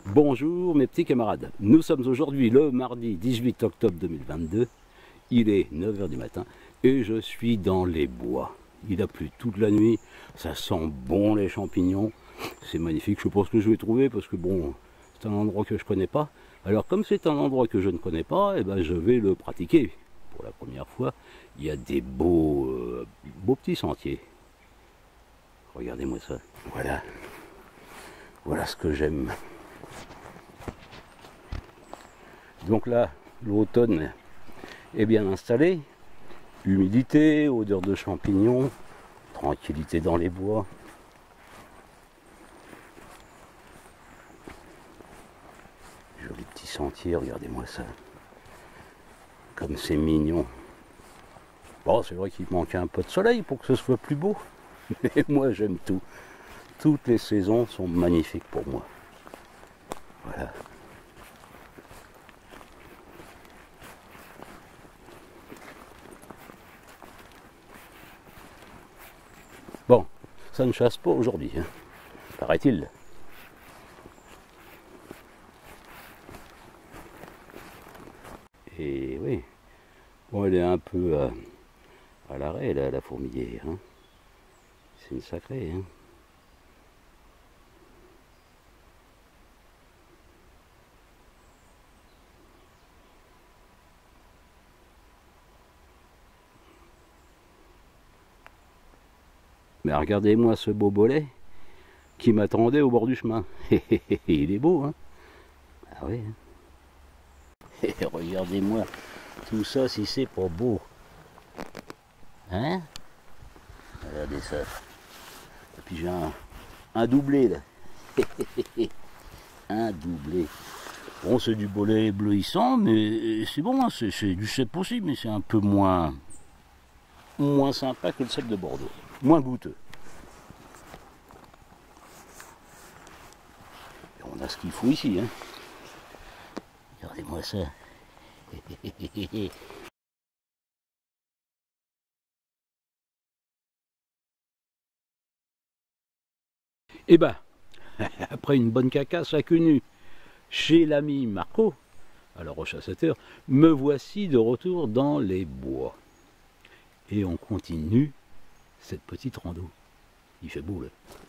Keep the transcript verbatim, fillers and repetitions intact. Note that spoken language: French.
Bonjour mes petits camarades, nous sommes aujourd'hui le mardi dix-huit octobre deux mille vingt-deux, il est neuf heures du matin et je suis dans les bois. Il a plu toute la nuit, ça sent bon les champignons, c'est magnifique, je sais pas ce que je vais trouver parce que bon, c'est un endroit que je connais pas. Alors comme c'est un endroit que je ne connais pas, eh ben, je vais le pratiquer. Pour la première fois, il y a des beaux, euh, beaux petits sentiers. Regardez-moi ça, voilà, voilà ce que j'aime. Donc là, l'automne est bien installé, humidité, odeur de champignons, tranquillité dans les bois. Joli petit sentier, regardez-moi ça. Comme c'est mignon. Bon, c'est vrai qu'il manque un peu de soleil pour que ce soit plus beau, mais moi j'aime tout. Toutes les saisons sont magnifiques pour moi. Voilà. Bon, ça ne chasse pas aujourd'hui, hein, paraît-il. Et oui, bon, elle est un peu à, à l'arrêt, là, la fourmilière. Hein. C'est une sacrée. Hein. Mais regardez-moi ce beau bolet qui m'attendait au bord du chemin. Il est beau, hein? Ah oui. Hein. Regardez-moi tout ça, si c'est pas beau. Hein? Regardez ça. Et puis j'ai un, un doublé là. Un doublé. Bon, c'est du bolet bleuissant, mais c'est bon, hein, c'est du cèpe aussi, mais c'est un peu moins, moins sympa que le cèpe de Bordeaux. Moins goûteux. Et on a ce qu'il faut ici, hein. Regardez-moi ça. Et ben, après une bonne cacasse à queue nue chez l'ami Marco, à la Roche à sept heures, me voici de retour dans les bois. Et on continue cette petite rando. Il fait beau là.